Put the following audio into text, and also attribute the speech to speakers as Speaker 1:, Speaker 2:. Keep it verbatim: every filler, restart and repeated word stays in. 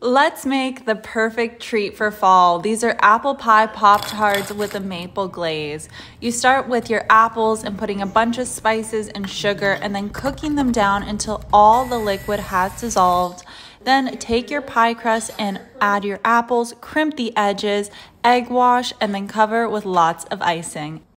Speaker 1: Let's make the perfect treat for fall. These are apple pie Pop-Tarts with a maple glaze. You start with your apples and putting a bunch of spices and sugar and then cooking them down until all the liquid has dissolved. Then take your pie crust and add your apples, crimp the edges, egg wash, and then cover with lots of icing.